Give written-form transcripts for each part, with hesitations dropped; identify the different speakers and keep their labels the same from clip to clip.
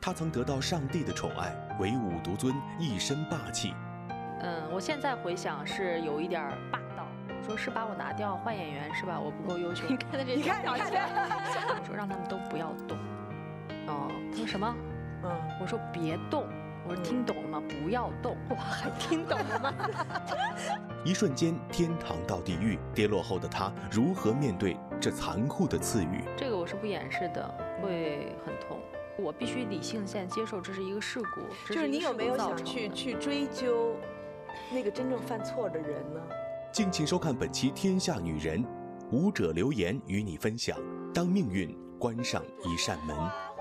Speaker 1: 他曾得到上帝的宠爱，唯吾独尊，一身霸气。
Speaker 2: 我现在回想是有一点霸道。我说是把我拿掉换演员是吧？我不够优秀。你看这，
Speaker 3: 你看，
Speaker 2: 我说让他们都不要动。哦，他说什么？我说别动。我说听懂了吗？不要动。哇，还听懂了吗？
Speaker 1: 一瞬间，天堂到地狱，跌落后的他如何面对这残酷的赐予？
Speaker 2: 这个我是不掩饰的，会很痛。我必须理性现接受这是一个事故。
Speaker 3: 就是你有没有想去追究那个真正犯错的人呢？
Speaker 1: 敬请收看本期《天下女人》，舞者留言与你分享：当命运关上一扇门。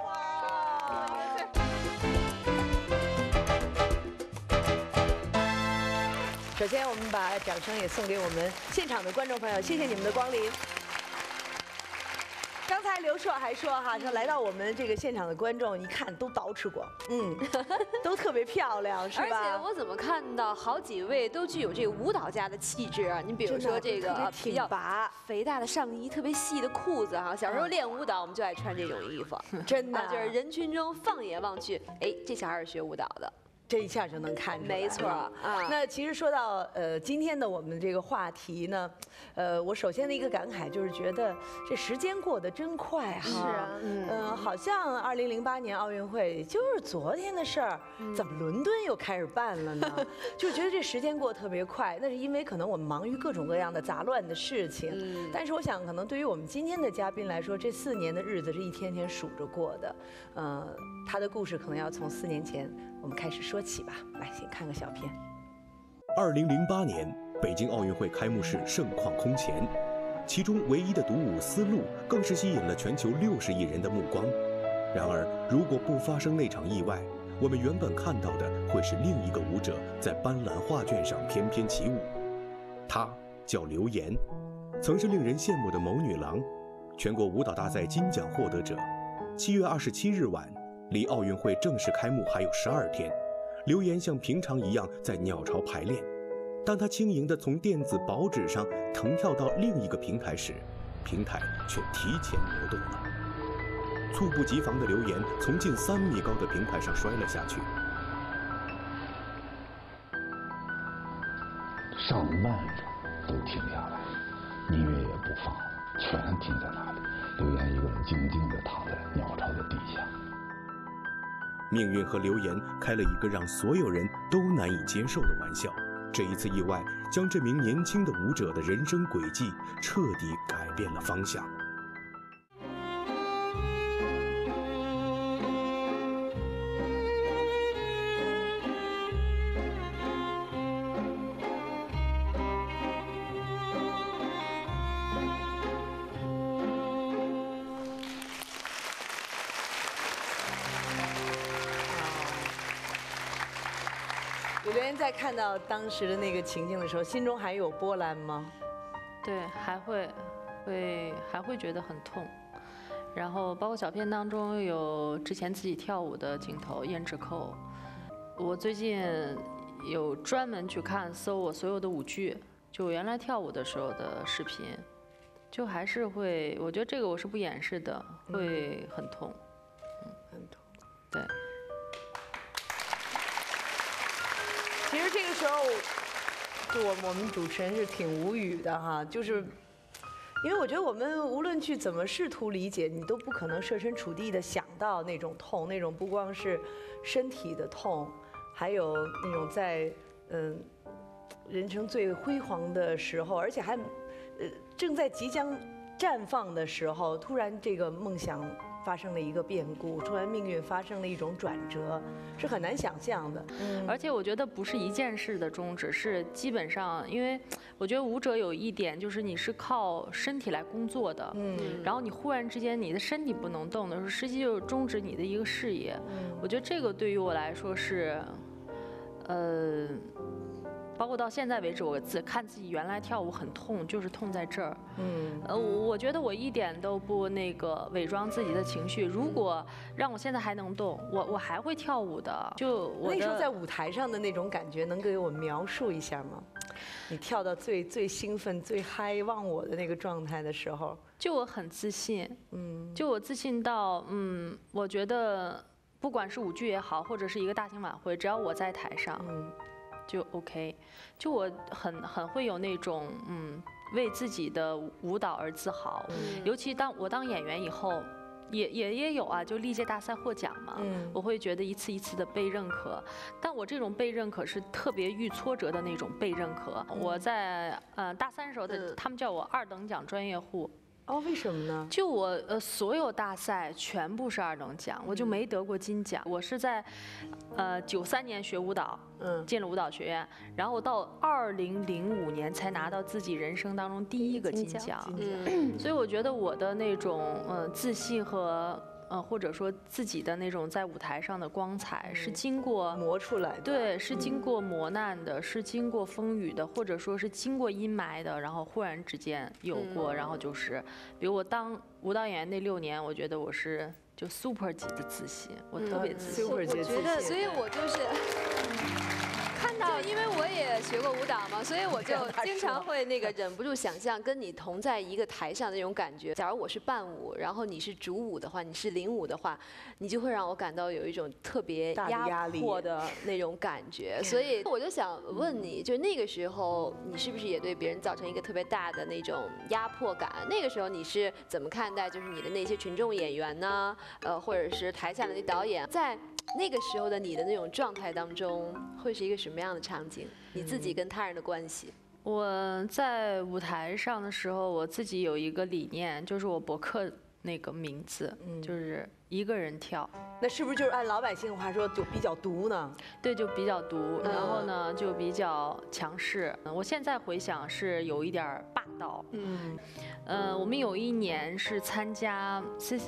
Speaker 3: 首先，我们把掌声也送给我们现场的观众朋友，谢谢你们的光临。刚才刘硕还说哈，说来到我们这个现场的观众一看都捯饬过，都特别漂亮，是吧？
Speaker 4: 而且我怎么看到好几位都具有这个舞蹈家的气质啊？你比如说这个比较肥大的上衣，特别细的裤子哈。小时候练舞蹈，我们就爱穿这种衣服，
Speaker 3: 真的，
Speaker 4: 就是人群中放眼望去，哎，这小孩是学舞蹈的。
Speaker 3: 这一下就能看出来，
Speaker 4: 没错啊。
Speaker 3: 那其实说到今天的我们这个话题呢，我首先的一个感慨就是觉得这时间过得真快哈。是啊，好像2008年奥运会就是昨天的事儿，怎么伦敦又开始办了呢？就觉得这时间过得特别快，那是因为可能我们忙于各种各样的杂乱的事情。但是我想，可能对于我们今天的嘉宾来说，这4年的日子是一天天数着过的。他的故事可能要从4年前我们开始说起吧。来，先看个小片。
Speaker 1: 2008年，北京奥运会开幕式盛况空前，其中唯一的独舞丝路更是吸引了全球60亿人的目光。然而，如果不发生那场意外，我们原本看到的会是另一个舞者在斑斓画卷上翩翩起舞。她叫刘岩，曾是令人羡慕的谋女郎，全国舞蹈大赛金奖获得者。7月27日晚，离奥运会正式开幕还有12天。刘岩像平常一样在鸟巢排练，当他轻盈地从电子薄纸上腾跳到另一个平台时，平台却提前挪动了。猝不及防的刘岩从近3米高的平台上摔了下去。
Speaker 5: 上半分都停下来，音乐也不放，全停在那里。刘岩一个人静静地躺在鸟巢的地下。
Speaker 1: 命运和刘岩开了一个让所有人都难以接受的玩笑。这一次意外将这名年轻的舞者的人生轨迹彻底改变了方向。
Speaker 3: 刘岩在看到当时的那个情境的时候，心中还有波澜吗？
Speaker 2: 对，还会觉得很痛。然后包括小片当中有之前自己跳舞的镜头，胭脂扣。我最近有专门去搜我所有的舞剧，就我原来跳舞的时候的视频，就还是会，我觉得这个我是不掩饰的，会很痛。
Speaker 3: 很痛。
Speaker 2: 对。
Speaker 3: 其实这个时候，就我们主持人是挺无语的哈，就是因为我觉得我们无论去怎么试图理解，你都不可能设身处地的想到那种痛，那种不光是身体的痛，还有那种在人生最辉煌的时候，而且还正在即将绽放的时候，突然这个梦想发生了一个变故，突然命运发生了一种转折，是很难想象的。
Speaker 2: 而且我觉得不是一件事的终止，是基本上，因为我觉得舞者有一点就是你是靠身体来工作的，然后你忽然之间你的身体不能动的时候，实际就是终止你的一个事业。我觉得这个对于我来说是，包括到现在为止，我看自己原来跳舞很痛，就是痛在这儿。我觉得我一点都不伪装自己的情绪。如果让我现在还能动，我还会跳舞的。就我
Speaker 3: 那时候在舞台上的那种感觉，能给我描述一下吗？你跳到最兴奋、最嗨、忘我的那个状态的时候，
Speaker 2: 就我很自信。就我自信到，我觉得不管是舞剧也好，或者是一个大型晚会，只要我在台上，就 OK。就我很会有那种为自己的舞蹈而自豪。尤其当我当演员以后，也有啊，就历届大赛获奖嘛，我会觉得一次一次的被认可。但我这种被认可是特别遇挫折的那种被认可。我在大三的时候他们叫我2等奖专业户。
Speaker 3: 哦，为什么呢？
Speaker 2: 就我所有大赛全部是2等奖，我就没得过金奖。我是在93年学舞蹈，进了舞蹈学院，然后到2005年才拿到自己人生当中第1个金奖。所以我觉得我的那种自信和或者说自己的那种在舞台上的光彩，是经过
Speaker 3: 磨出来的。
Speaker 2: 对，是经过磨难的，是经过风雨的，或者说是经过阴霾的，然后忽然之间有过，然后就是，比如我当舞蹈演员那6年，我觉得我是就 super 级的自信，我特别自信。
Speaker 3: super 级自信。
Speaker 4: 我觉得，所以我就是。看到，因为我也学过舞蹈嘛，所以我就经常会忍不住想象跟你同在一个台上的那种感觉。假如我是伴舞，然后你是主舞的话，你是领舞的话，你就会让我感到有一种特别压迫的那种感觉。所以我就想问你，就那个时候你是不是也对别人造成一个特别大的那种压迫感？那个时候你是怎么看待就是你的那些群众演员呢？或者是台下的那导演在？那个时候的你的那种状态当中，会是一个什么样的场景？你自己跟他人的关系？
Speaker 2: 我在舞台上的时候，我自己有一个理念，就是我博客那个名字，就是一个人跳。
Speaker 3: 那是不是就是按老百姓话说就比较毒呢？
Speaker 2: 对，就比较毒，然后呢就比较强势。我现在回想是有一点霸道。我们有一年是参加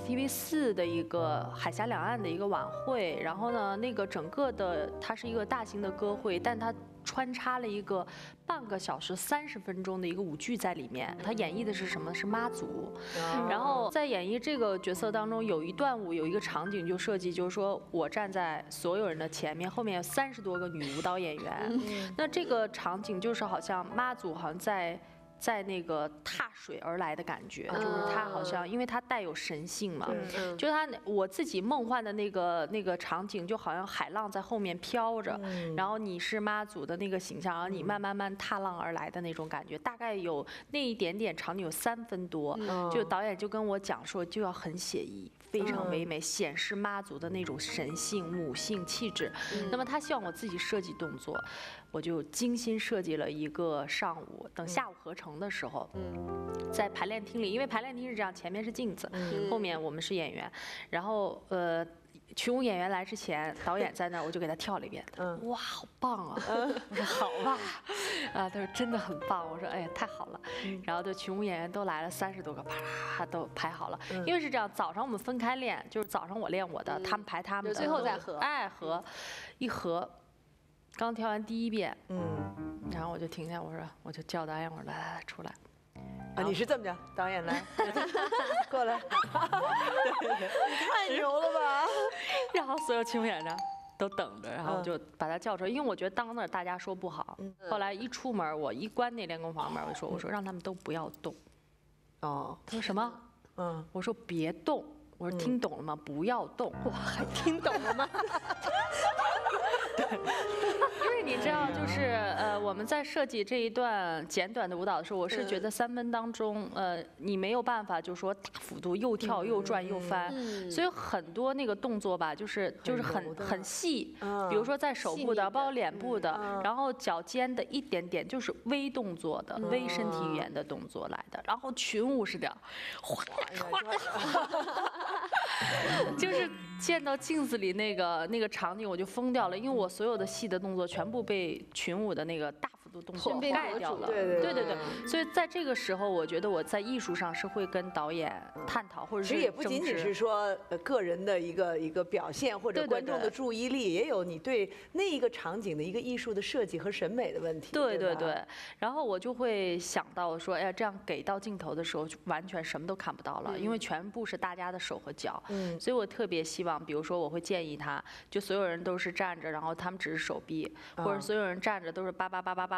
Speaker 2: CCTV4的一个海峡两岸的一个晚会，然后呢，那个整个的它是一个大型的歌会，但它穿插了一个半个小时30分钟的一个舞剧在里面。它演绎的是什么？是妈祖。然后在演绎这个角色当中，有一段舞有一个场景就设计，就是说我站在所有人的前面，后面有30多个女舞蹈演员。那这个场景就是好像妈祖好像在那个踏水而来的感觉，就是他好像，因为他带有神性嘛，就他我自己梦幻的那个场景，就好像海浪在后面飘着，然后你是妈祖的那个形象，然后你慢慢踏浪而来的那种感觉，大概有那一点点场景有3分多，就导演就跟我讲说就要很写意。非常唯美，显示妈祖的那种神性、母性气质。那么他希望我自己设计动作，我就精心设计了一个上午，等下午合成的时候，在排练厅里，因为排练厅是这样，前面是镜子，后面我们是演员，然后群舞演员来之前，导演在那儿，我就给他跳了一遍。哇，好棒啊！我说好吧，他说真的很棒。我说哎呀，太好了。然后就群舞演员都来了30多个，啪都排好了。因为是这样，早上我们分开练，就是早上我练我的，他们排他们的，
Speaker 4: 最后再合。
Speaker 2: 哎，合，一合，刚跳完第1遍，然后我就停下，我就叫导演，我说来出来。
Speaker 3: 啊，你是这么讲，导演来，过来，对，你太牛了吧！
Speaker 2: 然后所有群舞演员都等着，然后就把他叫出来，因为我觉得当那儿大家说不好。后来一出门，我一关那练功房门，我说让他们都不要动。哦，他说什么？我说别动。我说听懂了吗？不要动。
Speaker 4: 哇，还听懂了吗？
Speaker 2: 对，因为你知道，就是我们在设计这一段简短的舞蹈的时候，我是觉得3分当中，你没有办法就说大幅度又跳又转又翻，所以很多那个动作吧，就是很细，比如说在手部的，包括脸部的，然后脚尖的一点点，就是微动作的、微身体语言的动作来的，然后群舞是这样，哗哗。就是见到镜子里那个场景，我就疯掉了，因为我所有的细的动作全部被群舞的那个大幅度动作盖掉了。对，所以在这个时候，我觉得我在艺术上是会跟导演探讨，或者是
Speaker 3: 其实也不仅仅是说个人的一个表现或者观众的注意力，也有你对那一个场景的一个艺术的设计和审美的问题。
Speaker 2: 对，然后我就会想到说，哎呀，这样给到镜头的时候，完全什么都看不到了，因为全部是大家的手和脚。所以我特别希望，比如说我会建议他，就所有人都是站着，然后他们只是手臂，或者所有人站着都是叭叭叭叭叭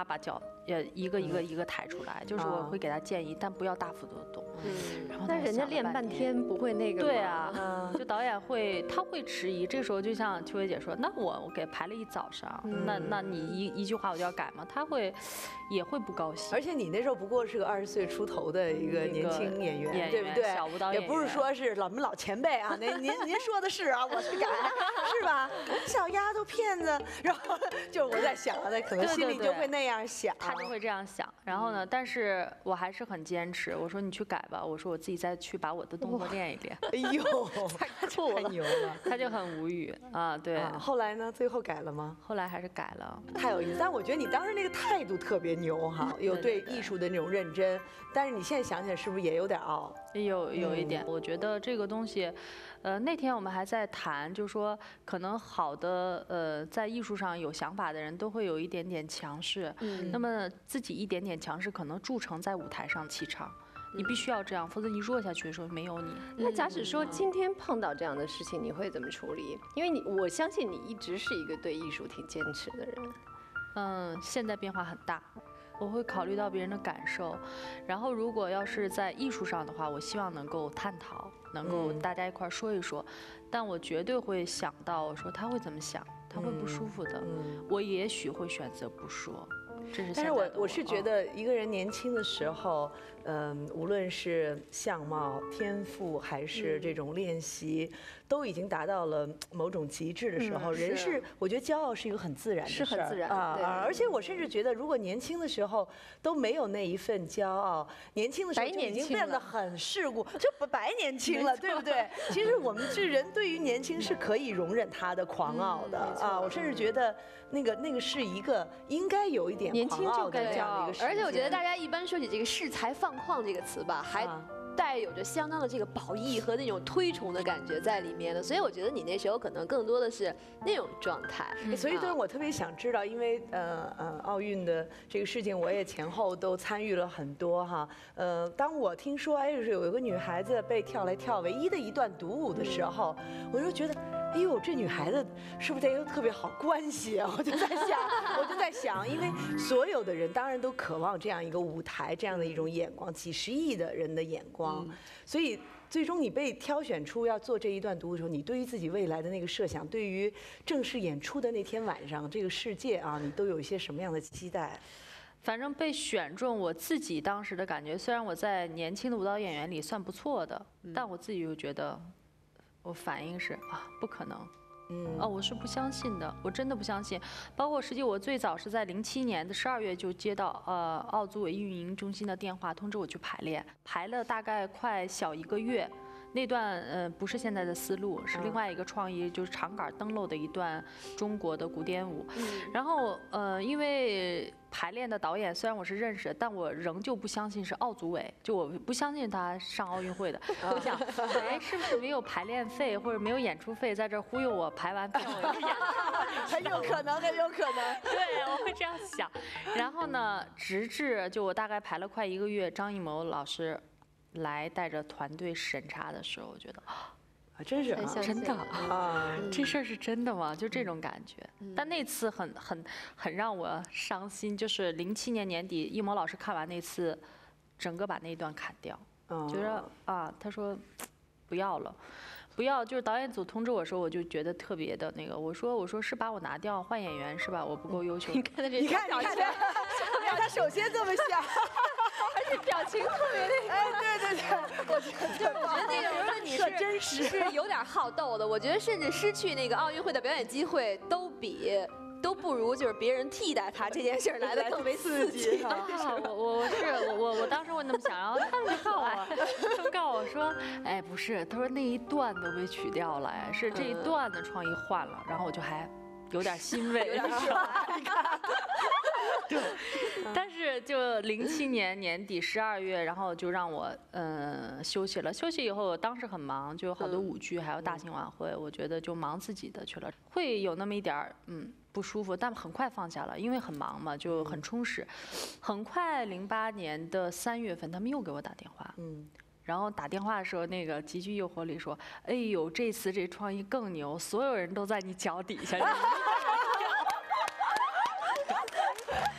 Speaker 2: 把脚一个抬出来，就是我会给他建议，但不要大幅度的动。然后
Speaker 4: 那人家练半天不会那个吗？
Speaker 2: 对啊，就导演他会迟疑，这个时候就像秋薇姐说，那我给排了一早上，那你一句话我就要改吗？他也会不高兴。
Speaker 3: 而且你那时候不过是个20岁出头的一个年轻演员，对不对？
Speaker 2: 小舞蹈演员，
Speaker 3: 也不是说是我们老前辈啊，您说的是啊，我去改，是吧？小丫头片子，然后就是我在想，那可能心里就会那样想，
Speaker 2: 他就会这样想。然后呢，但是我还是很坚持，我说你去改吧，我说我自己再去把我的动作练一练。
Speaker 3: 哎呦，太牛了！
Speaker 2: 他就很无语啊，对。
Speaker 3: 后来呢？最后改了吗？
Speaker 2: 后来还是改了，
Speaker 3: 太有意思。但我觉得你当时那个态度特别牛哈，有对艺术的那种认真。但是你现在想起来，是不是也有点傲？
Speaker 2: 有一点。我觉得这个东西，那天我们还在谈，就是说可能好的在艺术上有想法的人都会有一点点强势，那么自己一点点强势，可能铸成在舞台上气场。你必须要这样，否则你弱下去的时候没有你。
Speaker 4: 那假使说今天碰到这样的事情，你会怎么处理？因为我相信你一直是一个对艺术挺坚持的人。
Speaker 2: 现在变化很大，我会考虑到别人的感受，然后如果要是在艺术上的话，我希望能够探讨，能够大家一块说一说，但我绝对会想到，我说他会怎么想，他会不舒服的，我也许会选择不说。
Speaker 3: 但是我是觉得一个人年轻的时候，无论是相貌、天赋还是这种练习，都已经达到了某种极致的时候，人是我觉得骄傲是一个很自然的事儿，
Speaker 4: 是很自然
Speaker 3: 啊。而且我甚至觉得，如果年轻的时候都没有那一份骄傲，年轻的时候就已经变得很世故，就白年轻了，对不对？其实我们这人对于年轻是可以容忍他的狂傲的啊。我甚至觉得那个是一个应该有一点
Speaker 4: 年轻就该骄傲，
Speaker 3: 而
Speaker 4: 且我觉得大家一般说起这个恃才放旷这个词吧，还带有着相当的这个褒义和那种推崇的感觉在里面的，所以我觉得你那时候可能更多的是那种状态。
Speaker 3: 所以我特别想知道，因为奥运的这个事情，我也前后都参与了很多哈。当我听说就是有一个女孩子被跳来跳唯一的一段独舞的时候，我就觉得。哎呦，这女孩子是不是得有特别好关系啊？我就在想，因为所有的人当然都渴望这样一个舞台，这样的一种眼光，几十亿的人的眼光，所以最终你被挑选出要做这一段独舞的时候，你对于自己未来的那个设想，对于正式演出的那天晚上这个世界啊，你都有一些什么样的期待？
Speaker 2: 反正被选中，我自己当时的感觉，虽然我在年轻的舞蹈演员里算不错的，但我自己又觉得。我反应是不可能，我是不相信的，我真的不相信。包括实际我最早是在07年的12月就接到奥组委运营中心的电话，通知我去排练，排了大概快小1个月。那段不是现在的思路，是另外一个创意，就是长杆登陆的一段中国的古典舞。然后因为排练的导演虽然我是认识，但我仍旧不相信是奥组委，就我不相信他上奥运会的。我想，是不是没有排练费或者没有演出费，在这忽悠我排完票我就演？
Speaker 3: 很有可能，很有可能。
Speaker 2: 对，我会这样想。然后呢，直至就我大概排了快1个月，张艺谋老师。来带着团队审查的时候，我觉得
Speaker 3: 真是
Speaker 2: 真的啊，这事儿是真的吗？就这种感觉。但那次很让我伤心，就是07年年底，艺谋老师看完那次，整个把那一段砍掉，觉得他说不要了。不要，就是导演组通知我说，我就觉得特别的那个。我说是把我拿掉，换演员是吧？我不够优秀。
Speaker 4: 你看
Speaker 3: 你看，他首先这么想，
Speaker 4: 而且表情特别那个。
Speaker 3: 哎，对，我觉得
Speaker 4: 那个时候你是有点好斗的。我觉得甚至失去那个奥运会的表演机会都不如就是别人替代他这件事来的更为刺激。
Speaker 2: 我当时会那么想，然后他们就告我说，哎，不是，他说那一段都被取掉了，哎，是这一段的创意换了，然后我就还有点欣慰，
Speaker 3: 有点爽。
Speaker 2: 对，但是就07年年底12月，然后就让我休息了。休息以后，当时很忙，就有好多舞剧，还有大型晚会，我觉得就忙自己的去了，会有那么一点儿不舒服，但很快放下了，因为很忙嘛，就很充实。很快08年的3月份，他们又给我打电话，然后打电话的时候，那个极具诱惑力说：“哎呦，这次这创意更牛，所有人都在你脚底下。”
Speaker 3: 我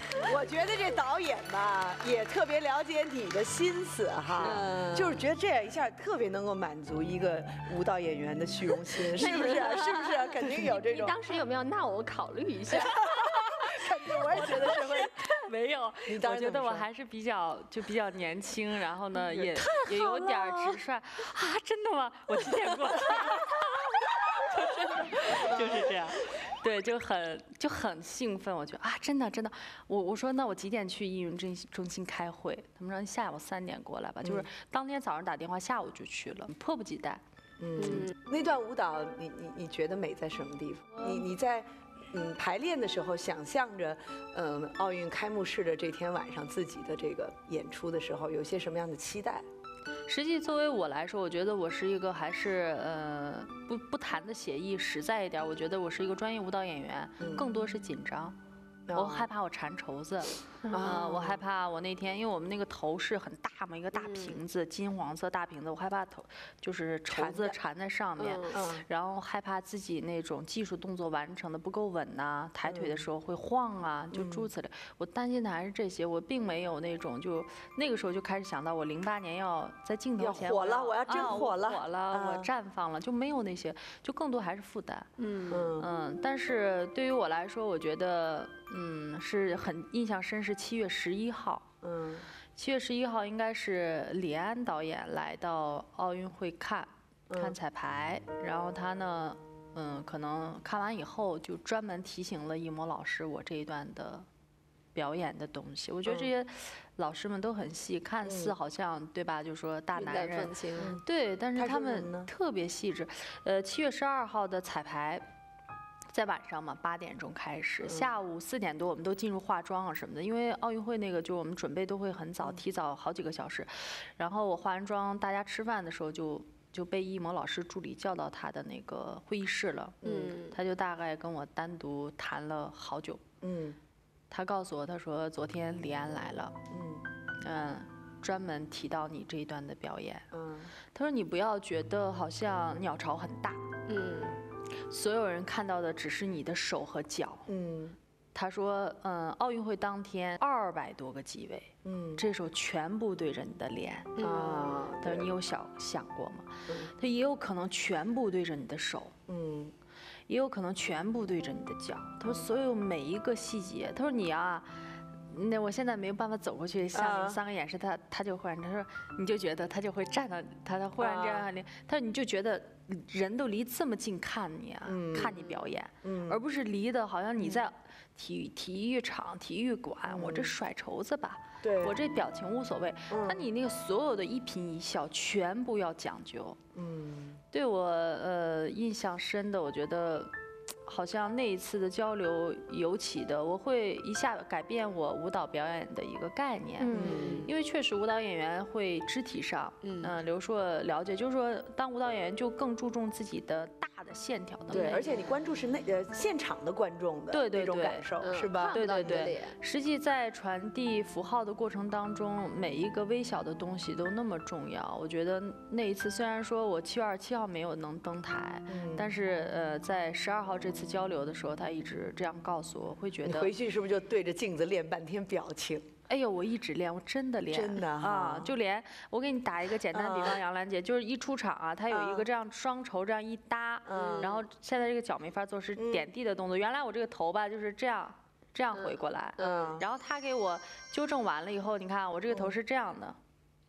Speaker 3: 我觉得这导演吧也特别了解你的心思哈，就是觉得这样一下特别能够满足一个舞蹈演员的虚荣心，是不是？是不是？肯定有这种。
Speaker 6: 你当时有没有？那我考虑一下。
Speaker 3: 肯定，我也觉得是会。
Speaker 2: 没有，我觉得我还是比较年轻，然后呢也有点直率啊，真的吗？我几点过？真的就是这样，对，就很兴奋。我觉得啊，真的，我说那我几点去艺云中心开会？他们说下午3点过来吧，就是当天早上打电话，下午就去了，迫不及待。
Speaker 3: 那段舞蹈你觉得美在什么地方？你在排练的时候想象着奥运开幕式的这天晚上自己的这个演出的时候，有些什么样的期待？
Speaker 2: 实际作为我来说，我觉得我是一个还是不谈的写意实在一点，我觉得我是一个专业舞蹈演员，更多是紧张。我害怕我缠绸子，我害怕我那天，因为我们那个头饰很大嘛，一个大瓶子，金黄色大瓶子，我害怕就是绸子缠在上面，然后害怕自己那种技术动作完成的不够稳呐，抬腿的时候会晃啊，就诸如此类。我担心的还是这些，我并没有那种就那个时候就开始想到我08年要在镜头前
Speaker 3: 火了，我要真火了，
Speaker 2: 我绽放了，就没有那些，就更多还是负担。但是对于我来说，我觉得。是很印象深，是7月11号。7月11号应该是李安导演来到奥运会看彩排，然后他呢，可能看完以后就专门提醒了艺模老师我这一段的表演的东西。我觉得这些老师们都很细，看似好像对吧？就说大男人，对，但是他们特别细致。7月12号的彩排。在晚上嘛，8点钟开始，下午4点多我们都进入化妆啊什么的，因为奥运会那个就我们准备都会很早，提早好几个小时。然后我化完妆，大家吃饭的时候就被艺模老师助理叫到他的那个会议室了。他就大概跟我单独谈了好久。他告诉我，他说昨天李安来了。专门提到你这一段的表演。他说你不要觉得好像鸟巢很大。所有人看到的只是你的手和脚。他说，奥运会当天200多个机位，这时候全部对着你的脸啊。他说你有想过吗？他也有可能全部对着你的手，也有可能全部对着你的脚。他说所有每一个细节，他说你啊。那我现在没有办法走过去，像你们3个演示，他就忽然他说，你就觉得他就会站到他忽然这样，他说你就觉得人都离这么近看你啊，看你表演，而不是离的好像你在体育场、体育馆，我这甩绸子吧，我这表情无所谓，那你那个所有的一颦一笑全部要讲究。对我印象深的，我觉得。好像那一次的交流尤其的，我会一下改变我舞蹈表演的一个概念。因为确实舞蹈演员会肢体上，刘硕了解，就是说当舞蹈演员就更注重自己的大的线条的美。
Speaker 3: 对，而且你关注是现场的观众的那种感受，是吧？
Speaker 2: 对。实际在传递符号的过程当中，每一个微小的东西都那么重要。我觉得那一次虽然说我7月27号没有能登台，但是在12号这次交流的时候，他一直这样告诉我，会觉得
Speaker 3: 你回去是不是就对着镜子练半天表情？
Speaker 2: 哎呦，我一直练，我真的练，
Speaker 3: 真的
Speaker 2: 啊，就连我给你打一个简单比方，杨澜姐就是一出场啊，她有一个这样双绸这样一搭，然后现在这个脚没法做，是点地的动作。原来我这个头吧就是这样回过来，然后她给我纠正完了以后，你看我这个头是这样的。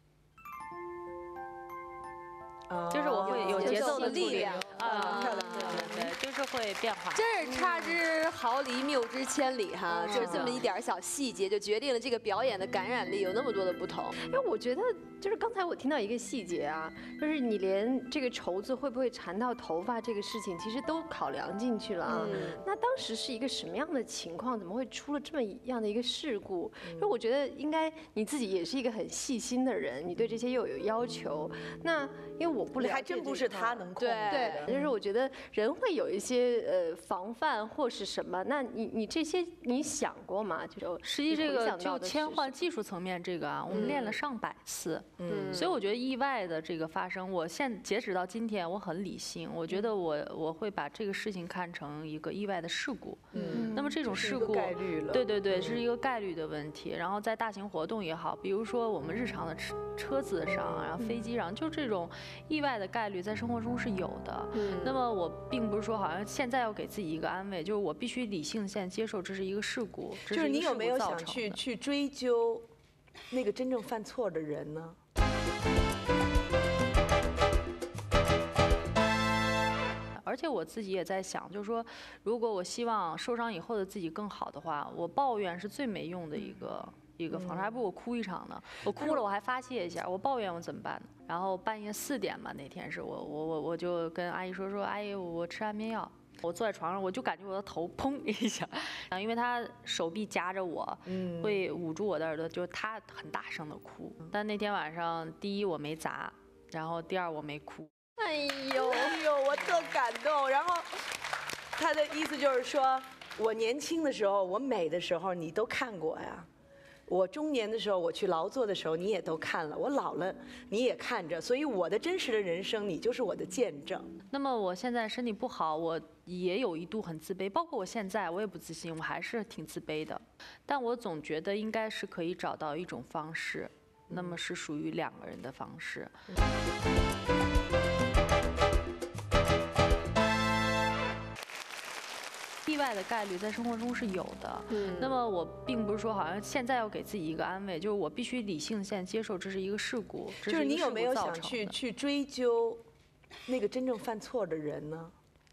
Speaker 2: 就是我会有节奏的力量啊，对，就是会变化。
Speaker 4: 真是差之毫厘，谬之千里哈，就是这么一点小细节，就决定了这个表演的感染力有那么多的不同。
Speaker 6: 因为我觉得，就是刚才我听到一个细节啊，就是你连这个绸子会不会缠到头发这个事情，其实都考量进去了啊。那当时是一个什么样的情况？怎么会出了这么样的一个事故？因为我觉得应该你自己也是一个很细心的人，你对这些又有要求。那因为我不了解，
Speaker 3: 还真不是他能控制的。
Speaker 6: 对，就是我觉得人会有一些防范或是什么？那你这些你想过吗？就
Speaker 2: 实际这个就切换技术层面这个啊，我们练了上百次，所以我觉得意外的这个发生，我截止到今天我很理性，我觉得我会把这个事情看成一个意外的事故，那么这种事故
Speaker 3: 概率了，
Speaker 2: 对对对，是一个概率的问题。然后在大型活动也好，比如说我们日常的车子上，然后飞机上，就这种意外的概率在生活中是有的。那么我并不是说好像现在要给自己一个安慰，就是我必须理性现在接受这是一个事故，
Speaker 3: 就是你有没有想去追究那个真正犯错的人呢？
Speaker 2: 而且我自己也在想，就是说，如果我希望受伤以后的自己更好的话，我抱怨是最没用的一个方式，还不如我哭一场呢。我哭了，我还发泄一下，我抱怨我怎么办呢？然后半夜4点吧，那天是我就跟阿姨说，阿姨，我吃安眠药。我坐在床上，我就感觉我的头砰一下，因为他手臂夹着我，会捂住我的耳朵，就是他很大声的哭。但那天晚上，第一我没砸，然后第二我没哭。
Speaker 3: 哎呦，我特感动。然后他的意思就是说，我年轻的时候，我美的时候，你都看过呀。我中年的时候，我去劳作的时候，你也都看了。我老了，你也看着。所以我的真实的人生，你就是我的见证。
Speaker 2: 那么我现在身体不好，我也有一度很自卑，包括我现在，我也不自信，我还是挺自卑的。但我总觉得应该是可以找到一种方式，那么是属于2个人的方式。意外的概率在生活中是有的，那么我并不是说好像现在要给自己一个安慰，就是我必须理性现在接受这是一个事故，
Speaker 3: 就是你有没有想去追究那个真正犯错的人呢？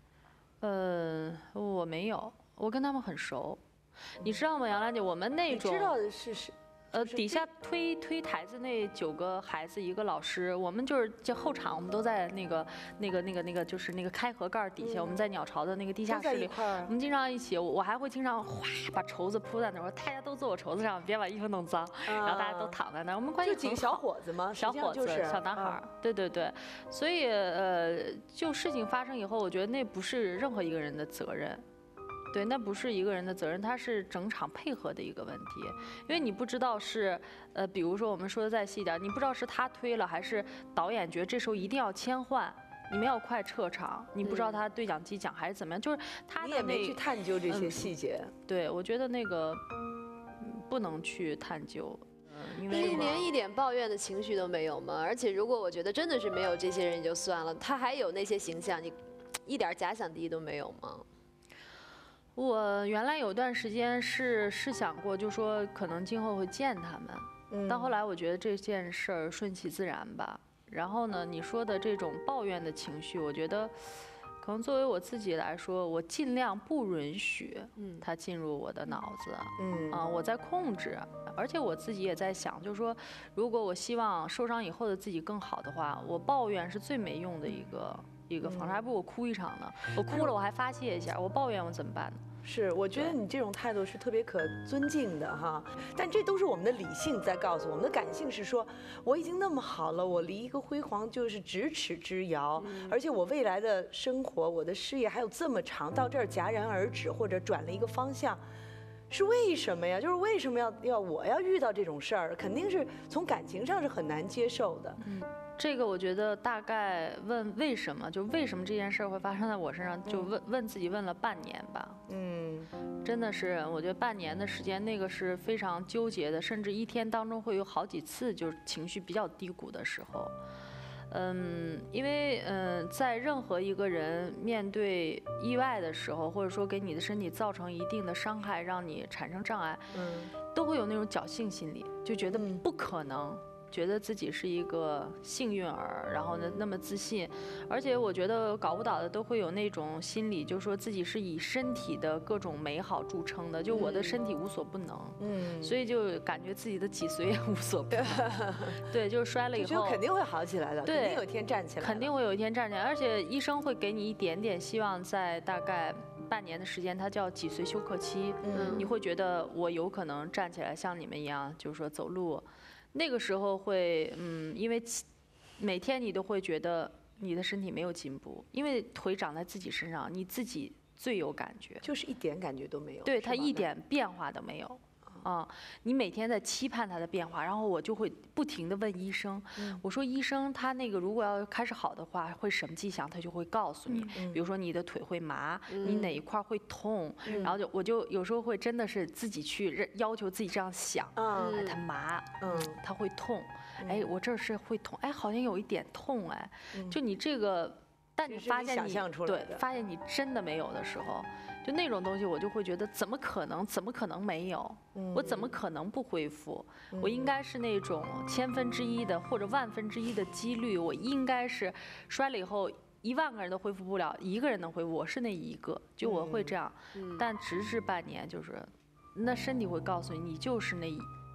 Speaker 2: 我没有，我跟他们很熟，你知道吗，杨澜姐，我们那种
Speaker 3: 你知道的是。
Speaker 2: 底下推台子那9个孩子1个老师，我们就后场，我们都在那个就是那个开合盖底下，我们在鸟巢的那个地下室里，我们经常一起，我还会经常哗把绸子铺在那儿，大家都坐我绸子上，别把衣服弄脏，然后大家都躺在那儿，我们关系很好。
Speaker 3: 就几个小伙子吗？
Speaker 2: 小伙子、小男孩，对对对，所以就事情发生以后，我觉得那不是任何一个人的责任。对，那不是一个人的责任，它是整场配合的一个问题，因为你不知道是，比如说我们说的再细一点，你不知道是他推了还是导演觉得这时候一定要切换，你们要快撤场，你不知道他对讲机讲还是怎么样，就是他
Speaker 3: 你也没去探究这些细节。
Speaker 2: 对，我觉得那个不能去探究。因为
Speaker 4: 连一点抱怨的情绪都没有吗？而且如果我觉得真的是没有这些人也就算了，他还有那些形象，你一点假想敌都没有吗？
Speaker 2: 我原来有段时间是想过，就说可能今后会见他们，到后来我觉得这件事儿顺其自然吧。然后呢，你说的这种抱怨的情绪，我觉得可能作为我自己来说，我尽量不允许它进入我的脑子，我在控制。而且我自己也在想，就是说，如果我希望受伤以后的自己更好的话，我抱怨是最没用的一个方式，还不如我哭一场呢。我哭了，我还发泄一下，我抱怨我怎么办呢？
Speaker 3: 是，我觉得你这种态度是特别可尊敬的哈，但这都是我们的理性在告诉我们的感性是说，我已经那么好了，我离一个辉煌就是咫尺之遥，而且我未来的生活，我的事业还有这么长，到这儿戛然而止或者转了一个方向，是为什么呀？就是为什么我要遇到这种事儿，肯定是从感情上是很难接受的。
Speaker 2: 这个我觉得大概问为什么，就为什么这件事会发生在我身上，就问自己问了半年吧。真的是，我觉得半年的时间，那个是非常纠结的，甚至一天当中会有好几次就是情绪比较低谷的时候。因为在任何一个人面对意外的时候，或者说给你的身体造成一定的伤害，让你产生障碍，都会有那种侥幸心理，就觉得不可能。觉得自己是一个幸运儿，然后呢那么自信，而且我觉得搞舞蹈的都会有那种心理，就是说自己是以身体的各种美好著称的，就我的身体无所不能，所以就感觉自己的脊髓也无所不能，对，就是摔了以后
Speaker 3: 肯定会好起来的，肯定有一天站起来，
Speaker 2: 肯定会有一天站起来，而且医生会给你一点点希望，在大概半年的时间，它叫脊髓休克期，你会觉得我有可能站起来像你们一样，就是说走路。那个时候会，因为每天你都会觉得你的身体没有进步，因为腿长在自己身上，你自己最有感觉。
Speaker 3: 就是一点感觉都没有。
Speaker 2: 对，它
Speaker 3: 是吗
Speaker 2: 一点变化都没有。你每天在期盼它的变化，然后我就会不停地问医生，我说医生，他那个如果要开始好的话，会什么迹象？他就会告诉你，比如说你的腿会麻，你哪一块会痛，然后我就有时候会真的是自己去要求自己这样想，哎，它麻，它会痛，哎，我这儿是会痛，哎，好像有一点痛，哎，就你这个。但你发现发现你真的没有的时候，就那种东西，我就会觉得怎么可能？怎么可能没有？我怎么可能不恢复？我应该是那种1/1000的或者1/1000的几率，我应该是摔了以后10000个人都恢复不了，1个人能恢复，我是那1个，就我会这样。但直至半年，就是那身体会告诉你，你就是那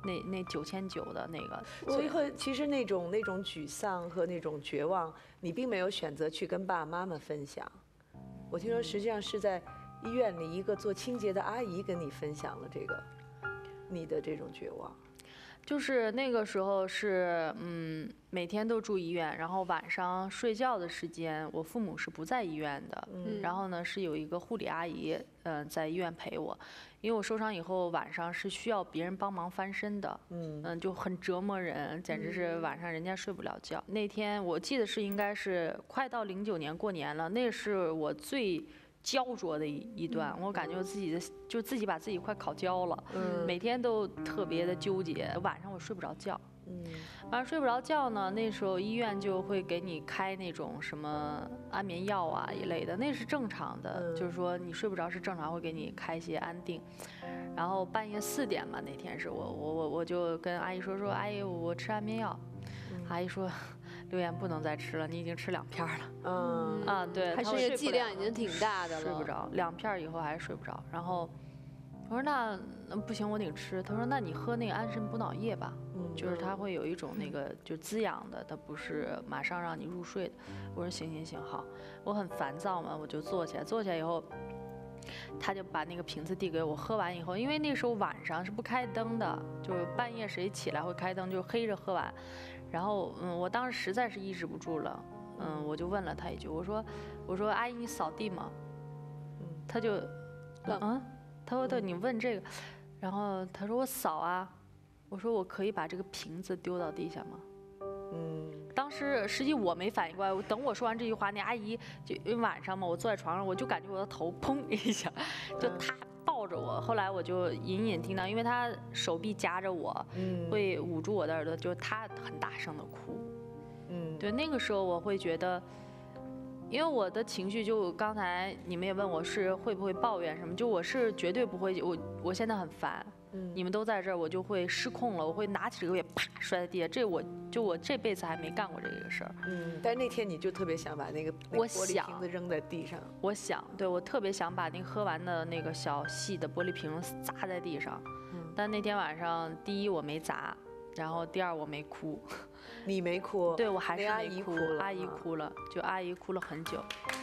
Speaker 2: 9900的那个，
Speaker 3: 所以其实那种沮丧和那种绝望，你并没有选择去跟爸爸妈妈分享。我听说实际上是在医院里一个做清洁的阿姨跟你分享了这个你的这种绝望。
Speaker 2: 就是那个时候是每天都住医院，然后晚上睡觉的时间，我父母是不在医院的，然后呢是有一个护理阿姨在医院陪我，因为我受伤以后晚上是需要别人帮忙翻身的，就很折磨人，简直是晚上人家睡不了觉。那天我记得是应该是快到09年过年了，那是我最焦灼的一段，我感觉我自己把自己快烤焦了，每天都特别的纠结，晚上我睡不着觉，晚上睡不着觉呢，那时候医院就会给你开那种什么安眠药啊一类的，那是正常的，就是说你睡不着是正常，会给你开一些安定。然后半夜4点嘛，那天是我就跟阿姨说阿姨我吃安眠药，阿姨说。刘岩不能再吃了，你已经吃2片了。对，
Speaker 4: 还是剂量已经挺大的了，
Speaker 2: 睡不着，2片以后还是睡不着。然后我说那不行，我得吃。他说那你喝那个安神补脑液吧，就是它会有一种那个就滋养的，它不是马上让你入睡的。我说行好，我很烦躁嘛，我就坐起来以后。他就把那个瓶子递给我，喝完以后，因为那时候晚上是不开灯的，就是半夜谁起来会开灯，就黑着喝完。然后我当时实在是抑制不住了，我就问了他一句，我说阿姨你扫地吗？他就他说你问这个，然后他说我扫啊，我说我可以把这个瓶子丢到地下吗？当时实际我没反应过来，等我说完这句话，那阿姨就因为晚上嘛，我坐在床上，我就感觉我的头砰一下，就她抱着我。后来我就隐隐听到，因为她手臂夹着我，会捂住我的耳朵，就是她很大声的哭。对，那个时候我会觉得，因为我的情绪就刚才你们也问我是会不会抱怨什么，就我是绝对不会，我现在很烦。你们都在这儿，我就会失控了，我会拿起这个也啪摔在地下。我这辈子还没干过这个事儿。
Speaker 3: 但那天你就特别想把那个玻璃瓶子扔在地上。
Speaker 2: 我特别想把那个喝完的那个小细的玻璃瓶砸在地上。但那天晚上，第一我没砸，然后第二我没哭。
Speaker 3: 你没哭？
Speaker 2: 对，我还是没哭。
Speaker 3: 阿姨
Speaker 2: 哭了，就阿姨哭了很久。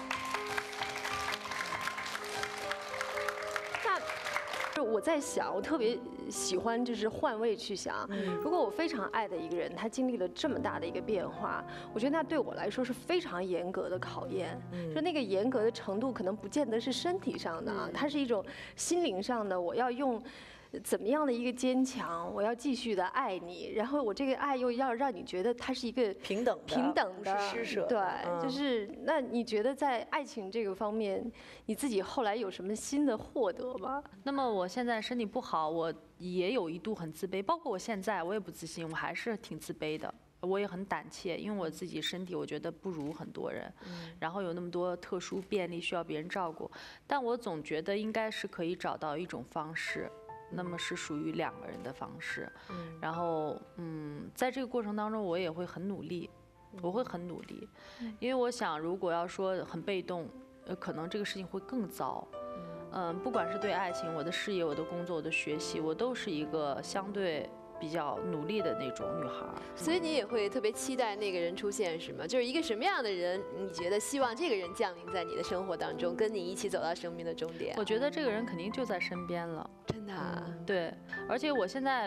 Speaker 6: 我在想，我特别喜欢就是换位去想，如果我非常爱的一个人，他经历了这么大的一个变化，我觉得那对我来说是非常严格的考验。就那个严格的程度，可能不见得是身体上的啊，它是一种心灵上的，我要用。怎么样的一个坚强？我要继续的爱你，然后我这个爱又要让你觉得它是一个
Speaker 3: 平等的，不是施舍。
Speaker 6: 对，就是那你觉得在爱情这个方面，你自己后来有什么新的获得吗？
Speaker 2: 那么我现在身体不好，我也有一度很自卑，包括我现在我也不自信，我还是挺自卑的。我也很胆怯，因为我自己身体我觉得不如很多人，然后有那么多特殊便利需要别人照顾，但我总觉得应该是可以找到一种方式。那么是属于2个人的方式，然后在这个过程当中，我也会很努力，我会很努力，因为我想，如果要说很被动，可能这个事情会更糟。不管是对爱情、我的事业、我的工作、我的学习，我都是一个相对比较努力的那种女孩。
Speaker 4: 所以你也会特别期待那个人出现，是吗？就是一个什么样的人，你觉得希望这个人降临在你的生活当中，跟你一起走到生命的终点？
Speaker 2: 我觉得这个人肯定就在身边了。
Speaker 4: 真的啊？
Speaker 2: 对，而且我现在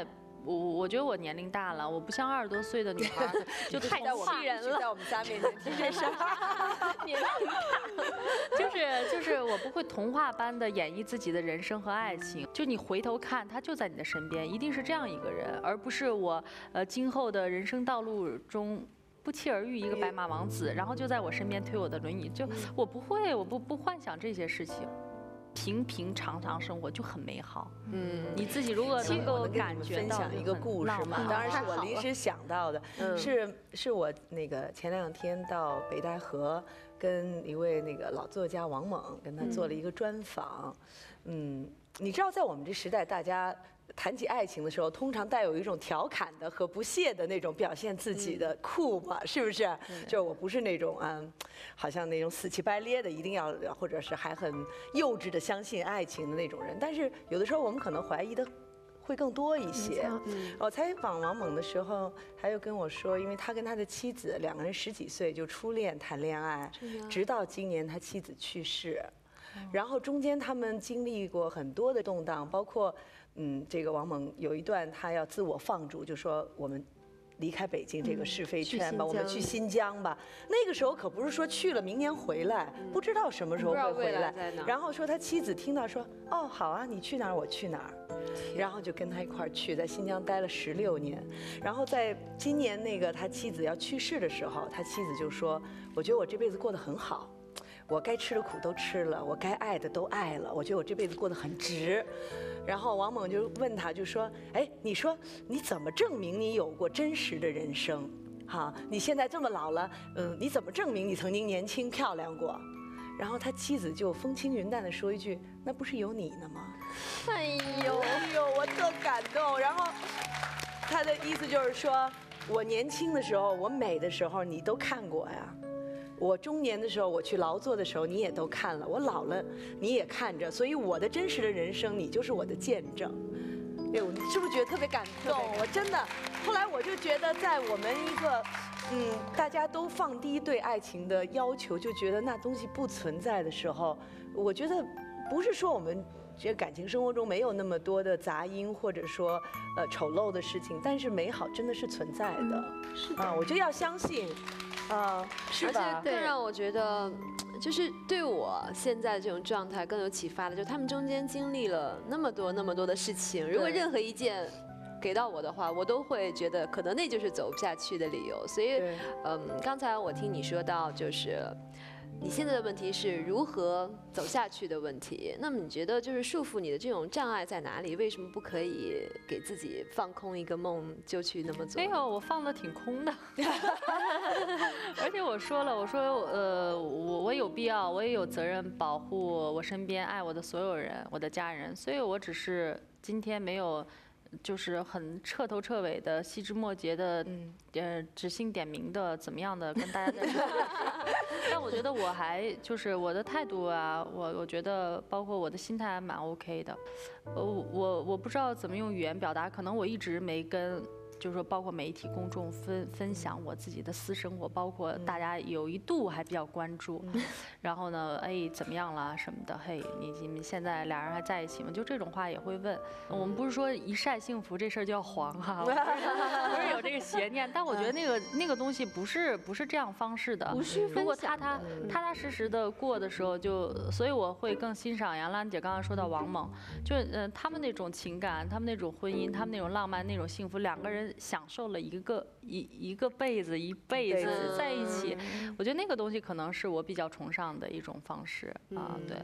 Speaker 2: 我觉得我年龄大了，我不像20多岁的女孩就太气人了，
Speaker 3: 在我们仨面前提这事儿，
Speaker 6: 年龄大，
Speaker 2: 就是我不会童话般的演绎自己的人生和爱情，就你回头看，他就在你的身边，一定是这样一个人，而不是我今后的人生道路中不期而遇一个白马王子，然后就在我身边推我的轮椅，就我不会，我不幻想这些事情。平平常常生活就很美好。你自己如果能够感觉到，
Speaker 3: 分享一个故事嘛，当然是我临时想到的，是我那个前2天到北戴河跟一位那个老作家王猛跟他做了一个专访。你知道在我们这时代，大家谈起爱情的时候，通常带有一种调侃的和不屑的那种表现自己的酷嘛，是不是？就是我不是那种好像那种死乞白咧的，一定要或者是还很幼稚的相信爱情的那种人。但是有的时候我们可能怀疑的会更多一些。我采访王猛的时候，他又跟我说，因为他跟他的妻子2个人10几岁就初恋谈恋爱，直到今年他妻子去世。然后中间他们经历过很多的动荡，包括这个王猛有一段他要自我放逐，就说我们离开北京这个是非圈吧，我们去新疆吧。那个时候可不是说去了明年回来，不知道什么时候会回来。然后说他妻子听到说，哦好啊，你去哪儿我去哪儿，然后就跟他一块儿去，在新疆待了16年。然后在今年那个他妻子要去世的时候，他妻子就说，我觉得我这辈子过得很好。我该吃的苦都吃了，我该爱的都爱了，我觉得我这辈子过得很值。然后王猛就问他，就说：“哎，你说你怎么证明你有过真实的人生？哈，你现在这么老了，你怎么证明你曾经年轻漂亮过？”然后他妻子就风轻云淡地说一句：“那不是有你呢吗？”
Speaker 6: 哎呦，
Speaker 3: 我特感动。然后他的意思就是说，我年轻的时候，我美的时候，你都看过呀。我中年的时候，我去劳作的时候，你也都看了；我老了，你也看着。所以我的真实的人生，你就是我的见证。哎呦，你是不是觉得特别感动？我真的，后来我就觉得，在我们一个大家都放低对爱情的要求，就觉得那东西不存在的时候，我觉得不是说我们这感情生活中没有那么多的杂音，或者说丑陋的事情，但是美好真的是存在的。是的，我就要相信。是吧？
Speaker 4: 而且更让我觉得，就是对我现在这种状态更有启发的，就是他们中间经历了那么多的事情，如果任何一件给到我的话，我都会觉得可能那就是走不下去的理由。所以，刚才我听你说到，就是你现在的问题是如何走下去的问题。那么你觉得就是束缚你的这种障碍在哪里？为什么不可以给自己放空一个梦就去那么做？
Speaker 2: 没有，我放的挺空的。而且我说了，我说我有必要，我也有责任保护我身边爱我的所有人，我的家人。所以我只是今天没有。就是很彻头彻尾的、细枝末节的，指姓点名的，怎么样的跟大家在说。但我觉得我还就是我的态度啊，我觉得包括我的心态还蛮 OK 的。我不知道怎么用语言表达，可能我一直没跟。就是说，包括媒体公众分享我自己的私生活，包括大家有一度还比较关注，然后呢，哎，怎么样了什么的，嘿，你们现在俩人还在一起吗？就这种话也会问。我们不是说一晒幸福这事儿就要黄哈，不是有这个邪念，但我觉得那个东西不是这样方式的。
Speaker 6: 不是，
Speaker 2: 如果踏踏实实的过的时候，所以我会更欣赏杨澜姐刚刚说到王猛，就是他们那种情感，他们那种婚姻，他们那种浪漫，那种幸福，两个人。享受了一个辈子一辈子在一起，我觉得那个东西可能是我比较崇尚的一种方式啊，对。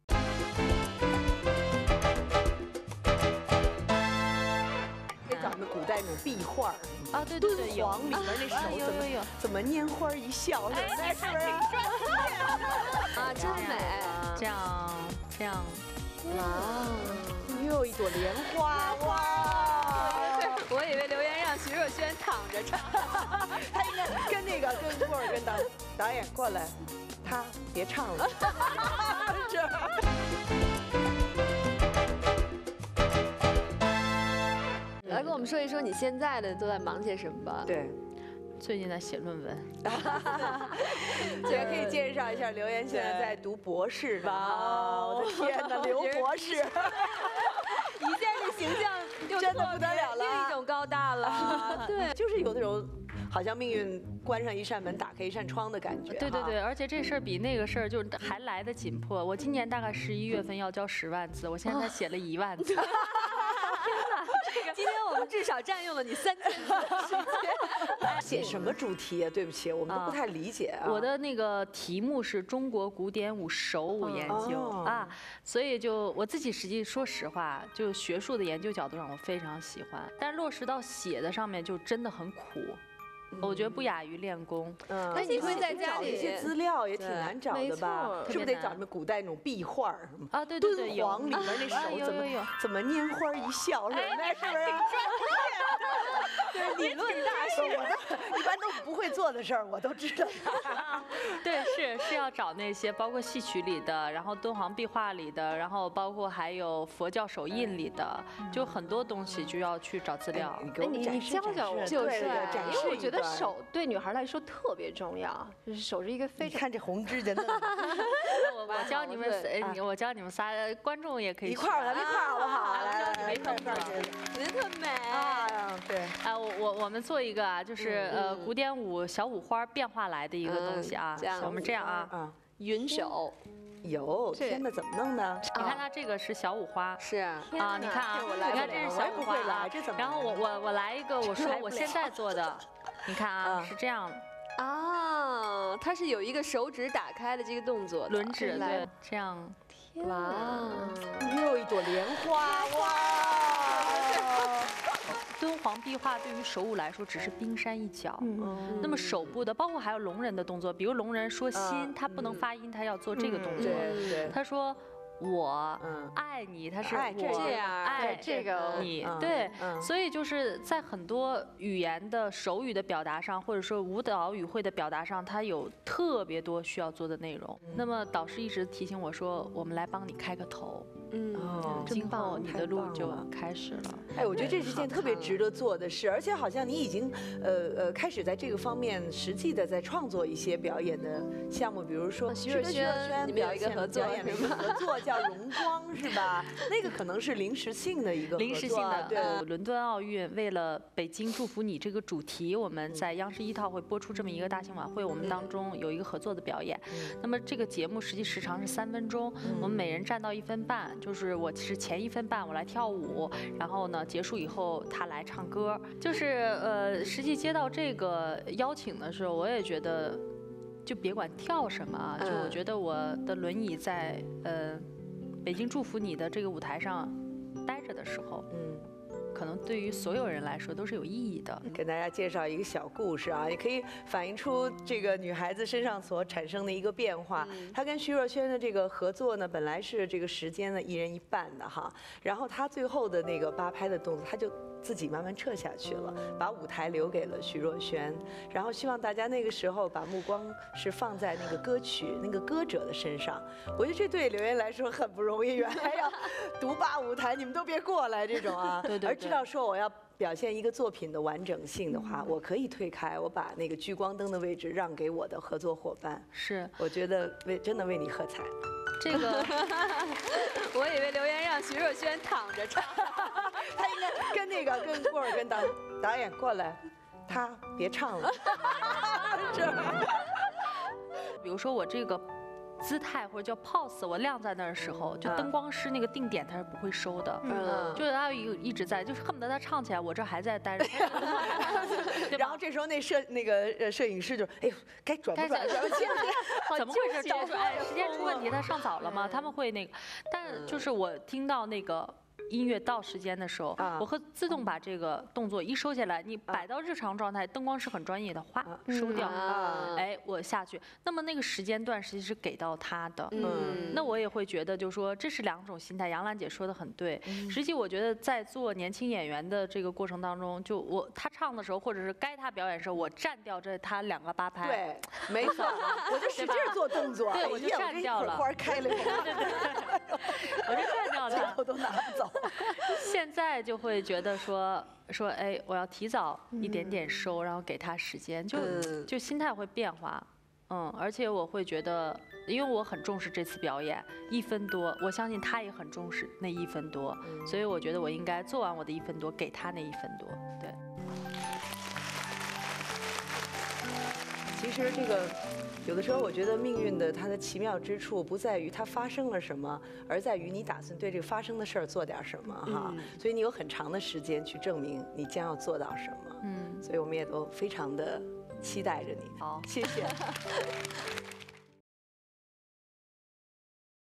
Speaker 3: 给咱们古代那种壁画
Speaker 2: 啊，对，
Speaker 3: 敦煌里面那手怎么拈花一笑，是不是？
Speaker 4: 啊，真美，
Speaker 2: 这样，
Speaker 3: 哇，又一朵莲花，哇！
Speaker 4: 我以为留言让徐若瑄躺着唱，
Speaker 3: 他应该跟过儿跟导演过来，他别唱了。
Speaker 4: 来跟我们说一说你现在的都在忙些什么吧。
Speaker 3: 对，
Speaker 2: 最近在写论文。
Speaker 3: 姐可以介绍一下，刘岩现在在读博士吧？我的天哪，刘博士！
Speaker 4: 你现在这形象又
Speaker 3: 真的不得了了
Speaker 4: 另一种高大了。对，
Speaker 3: 就是有那种好像命运关上一扇门，打开一扇窗的感觉。
Speaker 2: 对对对，而且这事儿比那个事儿就还来得紧迫。我今年大概11月份要交10万字，我现在才写了1万字。
Speaker 4: 今天我们至少占用了你3000字的时间。
Speaker 3: 写什么主题啊？对不起，我们都不太理解啊。
Speaker 2: 我的那个题目是中国古典舞手舞研究啊，所以就我自己实际说实话，就学术的研究角度上我非常喜欢，但是落实到写的上面就真的很苦。我觉得不亚于练功。
Speaker 4: 那你会在家里
Speaker 3: 找一些资料也挺难找的吧？是不是得找什么古代那种壁画什么？
Speaker 2: 啊，对对对，
Speaker 3: 敦煌里边那手怎么拈花一笑什么的，是不是？对，理论大师，我一般都不会做的事儿，我都知道。
Speaker 2: 对，是要找那些包括戏曲里的，然后敦煌壁画里的，然后包括还有佛教手印里的，就很多东西就要去找资料。
Speaker 6: 你教教我，
Speaker 3: 就是
Speaker 6: 因为我觉得手对女孩来说特别重要，就是手是一个非常。
Speaker 3: 看这红指甲嫩。
Speaker 2: 我教你们，我教你们仨，观众也可以
Speaker 3: 一块儿，咱们一块儿好不好？来，
Speaker 2: 没碰过，
Speaker 4: 觉得特美
Speaker 3: 啊！对
Speaker 2: 啊，我们做一个啊，就是古典舞小五花变化来的一个东西啊，我们这样啊，
Speaker 4: 云手。
Speaker 3: 有，天哪，怎么弄的？
Speaker 2: 你看它这个是小五花，
Speaker 4: 是啊，
Speaker 2: 你看啊，你看这是小五花啊，然后我来一个，我说我现在做的，你看啊，是这样
Speaker 4: 啊，它是有一个手指打开的这个动作，
Speaker 2: 轮指对，这样，
Speaker 4: 哇，
Speaker 3: 又一朵莲花，哇！
Speaker 2: 敦煌壁画对于手舞来说只是冰山一角，那么手部的，包括还有聋人的动作，比如聋人说心，他不能发音，他要做这个动作，他说我爱你，他是我
Speaker 4: 这样
Speaker 2: 爱
Speaker 6: 这个
Speaker 2: 你，对，所以就是在很多语言的手语的表达上，或者说舞蹈语汇的表达上，它有特别多需要做的内容。那么导师一直提醒我说，我们来帮你开个头。今后你的路就开始了。
Speaker 3: 哎，我觉得这是件特别值得做的事，而且好像你已经开始在这个方面实际的在创作一些表演的项目，比如说
Speaker 4: 徐若瑄，你们有一个合作，
Speaker 3: 合作叫荣光是吧？那个可能是临时性的一个
Speaker 2: 临时性的。对，伦敦奥运为了北京祝福你这个主题，我们在央视1套会播出这么一个大型晚会，我们当中有一个合作的表演。那么这个节目实际时长是3分钟，我们每人占到1分半。就是我其实前1分半我来跳舞，然后呢结束以后他来唱歌。就是实际接到这个邀请的时候，我也觉得，就别管跳什么，就我觉得我的轮椅在北京祝福你的这个舞台上待着的时候，可能对于所有人来说都是有意义的。
Speaker 3: 给大家介绍一个小故事啊，也可以反映出这个女孩子身上所产生的一个变化。她跟徐若瑄的这个合作呢，本来是这个时间呢1人1半的哈，然后她最后的那个8拍的动作，她就自己慢慢撤下去了，把舞台留给了徐若瑄，然后希望大家那个时候把目光是放在那个歌曲、那个歌者的身上。我觉得这对刘瑄来说很不容易，原来要独霸舞台，你们都别过来这种啊。
Speaker 2: 对。
Speaker 3: 而知道说我要表现一个作品的完整性的话，我可以退开，我把那个聚光灯的位置让给我的合作伙伴。
Speaker 2: 是，
Speaker 3: 我觉得真的为你喝彩。
Speaker 2: 这个，
Speaker 4: 我以为刘瑄让徐若瑄躺着唱，
Speaker 3: 他应该跟过儿跟导演过来，他别唱了。
Speaker 2: 比如说我这个姿态或者叫 pose， 我亮在那儿的时候，就灯光师那个定点他是不会收的，就是他一直在，就是恨不得他唱起来，我这还在待着。
Speaker 3: 然后这时候那摄影师就，哎呦，该转不转？
Speaker 2: 怎么回事？时间出问题，他上早了吗？他们会那个，但就是我听到那个音乐到时间的时候，我会自动把这个动作一收起来，你摆到日常状态，灯光是很专业的，哗收掉，哎，我下去。那么那个时间段实际是给到他的，那我也会觉得就是说这是2种心态。杨澜姐说的很对，实际我觉得在做年轻演员的这个过程当中，就他唱的时候，或者是该他表演的时候，我占掉这他2个8拍，
Speaker 3: 对，没错，我就使劲做动作，
Speaker 2: 对，我就占掉了，
Speaker 3: 花开了，
Speaker 2: 我就占掉了，
Speaker 3: 最后都拿不走。
Speaker 2: 现在就会觉得说，哎，我要提早一点点收，然后给他时间，就心态会变化。 而且我会觉得，因为我很重视这次表演，1分多，我相信他也很重视那1分多，所以我觉得我应该做完我的1分多，给他那1分多。对。
Speaker 3: 其实这个有的时候，我觉得命运的它的奇妙之处不在于它发生了什么，而在于你打算对这个发生的事儿做点什么哈。所以你有很长的时间去证明你将要做到什么。所以我们也都非常的期待着你。
Speaker 2: 好，
Speaker 3: 谢谢。